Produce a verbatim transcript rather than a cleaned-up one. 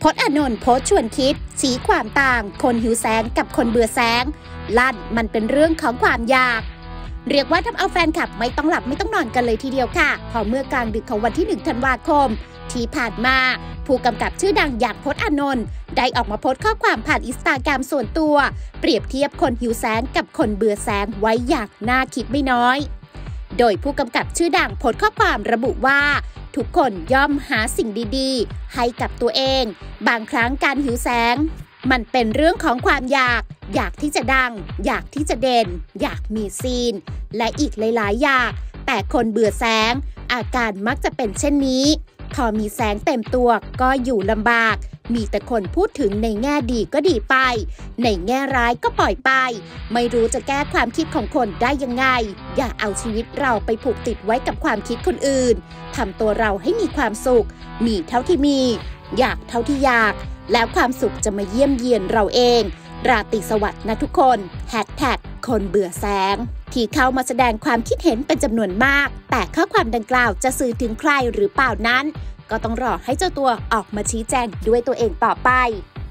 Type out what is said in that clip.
พจน์อานนท์โพสต์ชวนคิดชี้ความต่างคนหิวแสงกับคนเบื่อแสงลั่นมันเป็นเรื่องของความอยากเรียกว่าทำเอาแฟนคลับไม่ต้องหลับไม่ต้องนอนกันเลยทีเดียวค่ะพอเมื่อกลางดึกของวันที่หนึ่งธันวาคมที่ผ่านมาผู้กำกับชื่อดังอย่างพจน์อานนท์ได้ออกมาโพสต์ข้อความผ่านอินสตาแกรมส่วนตัวเปรียบเทียบคนหิวแสงกับคนเบื่อแสงไว้อย่างน่าคิดไม่น้อยโดยผู้กำกับชื่อดังโพสต์ข้อความระบุว่าทุกคนย่อมหาสิ่งดีๆให้กับตัวเองบางครั้งการหิวแสงมันเป็นเรื่องของความอยากอยากที่จะดังอยากที่จะเด่นอยากมีซีนและอีกหลายๆอย่างแต่คนเบื่อแสงอาการมักจะเป็นเช่นนี้พอมีแสงเต็มตัวก็อยู่ลำบากมีแต่คนพูดถึงในแง่ดีก็ดีไปในแง่ร้ายก็ปล่อยไปไม่รู้จะแก้ความคิดของคนได้ยังไงอย่าเอาชีวิตเราไปผูกติดไว้กับความคิดคนอื่นทำตัวเราให้มีความสุขมีเท่าที่มีอยากเท่าที่อยากแล้วความสุขจะมาเยี่ยมเยียนเราเองราตรีสวัสดิ์นะทุกคนแฮชแท็กคนเบื่อแสงที่เข้ามาแสดงความคิดเห็นเป็นจำนวนมากแต่ข้อความดังกล่าวจะสื่อถึงใครหรือเปล่านั้นก็ต้องรอให้เจ้าตัวออกมาชี้แจงด้วยตัวเองต่อไป